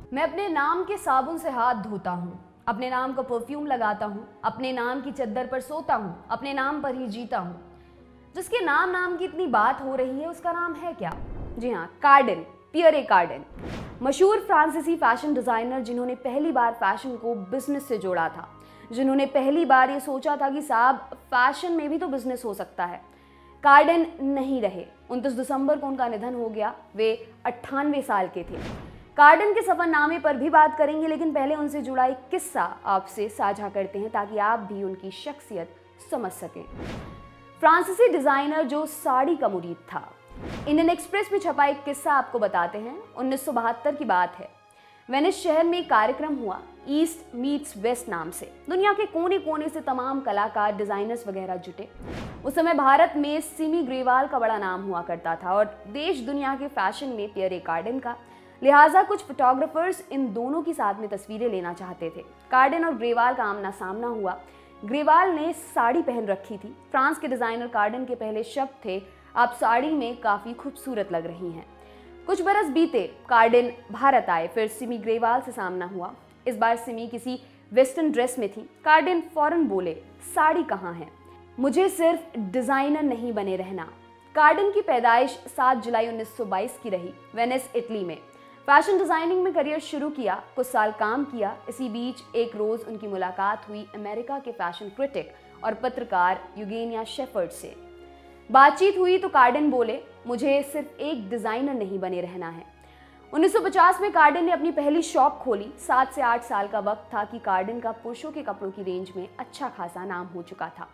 मैं अपने नाम के साबुन से हाथ धोता हूँ, अपने नाम का परफ्यूम लगाता हूँ, अपने नाम की चद्दर पर सोता हूँ, अपने नाम पर ही जीता हूँ। जिसके नाम की इतनी बात हो रही है उसका नाम है क्या? जी हाँ, कार्डन, पियरे कार्डन। मशहूर फ्रांसीसी फैशन डिजाइनर जिन्होंने पहली बार फैशन को बिजनेस से जोड़ा था, जिन्होंने पहली बार ये सोचा था कि साहब फैशन में भी तो बिजनेस हो सकता है। कार्डन नहीं रहे। 29 दिसंबर को उनका निधन हो गया। वे 98 साल के थे। कार्डन के सफरनामे पर भी बात करेंगे, लेकिन पहले उनसे जुड़ा एक किस्सा आपसे साझा करते हैं ताकि आप भी उनकी शख्सियत समझ सकें। फ्रांसीसी डिजाइनर जो साड़ी का मुरीद था। इंडियन एक्सप्रेस में छपा एक किस्सा आपको बताते हैं। 1972 की बात है। वेनिस शहर में एक कार्यक्रम हुआ, ईस्ट मीट्स वेस्ट नाम से। दुनिया के कोने कोने से तमाम कलाकार, डिजाइनर्स वगैरह जुटे। उस समय भारत में सिमी ग्रेवाल का बड़ा नाम हुआ करता था और देश दुनिया के फैशन में पियरे कार्डन का। लिहाजा कुछ फोटोग्राफर्स इन दोनों की साथ में तस्वीरें लेना चाहते थे। कार्डन और ग्रेवाल का आमना सामना हुआ। ग्रेवाल ने साड़ी पहन रखी थी। फ्रांस के डिजाइनर कार्डन के पहले शब्द थे, आप साड़ी में काफी खूबसूरत लग रही हैं। कुछ बरस बीते, कार्डन भारत आए, फिर सिमी ग्रेवाल से सामना हुआ। इस बार सिमी किसी वेस्टर्न ड्रेस में थी। कार्डन फौरन बोले, साड़ी कहाँ है? मुझे सिर्फ डिजाइनर नहीं बने रहना। कार्डन की पैदाइश 7 जुलाई 1922 की रही, वेनिस, इटली में। फैशन डिजाइनिंग में करियर शुरू किया, कुछ साल काम किया। इसी बीच एक रोज उनकी मुलाकात हुई अमेरिका के फैशन क्रिटिक और पत्रकार यूगेनिया शेफर्ड से। बातचीत हुई तो कार्डन बोले, मुझे सिर्फ एक डिजाइनर नहीं बने रहना है। 1950 में कार्डन ने अपनी पहली शॉप खोली। 7 से 8 साल का वक्त था कि कार्डन का पुरुषों के कपड़ों की रेंज में अच्छा खासा नाम हो चुका था।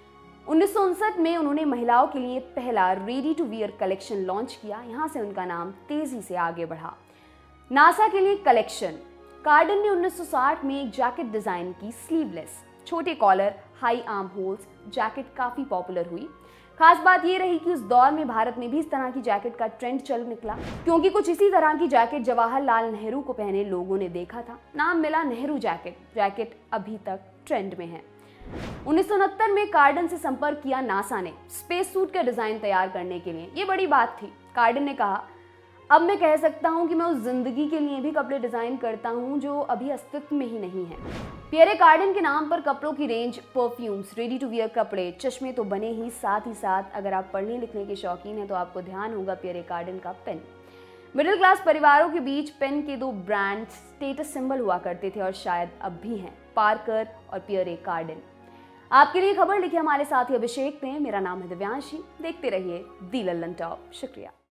1959 में उन्होंने महिलाओं के लिए पहला ready to wear collection launch किया। यहां से उनका नाम तेजी से आगे बढ़ा। नासा के लिए कलेक्शन। कार्डन ने 1960 में एक जैकेट डिजाइन की, स्लीवलेस, छोटे collar, high arm holes jacket काफी पॉपुलर हुई। खास बात यह रही कि उस दौर में भारत में भी इस तरह की जैकेट का ट्रेंड चल निकला, क्योंकि कुछ इसी तरह की जैकेट जवाहरलाल नेहरू को पहने लोगों ने देखा था। नाम मिला नेहरू जैकेट। जैकेट अभी तक ट्रेंड में है। 1969 में कार्डन से संपर्क किया नासा ने स्पेस सूट का डिजाइन तैयार करने के लिए। ये बड़ी बात थी। कार्डन ने कहा, अब मैं कह सकता हूं कि मैं उस जिंदगी के लिए भी कपड़े डिजाइन करता हूं जो अभी अस्तित्व में ही नहीं है। पियरे कार्डन के नाम पर कपड़ों की range, perfumes, ready to wear कपड़े, चश्मे तो बने ही साथ अगर आप पढ़ने लिखने के शौकीन हैं तो आपको ध्यान होगा पियरे कार्डन का पेन। मिडिल क्लास परिवारों के बीच पेन के 2 ब्रांड स्टेटस सिंबल हुआ करते थे और शायद अब भी हैं, पार्कर और पियरे कार्डन। आपके लिए खबर लिखी हमारे साथी अभिषेक ने। मेरा नाम है दिव्यांशी। देखते रहिए दी लल्लन टॉप। शुक्रिया।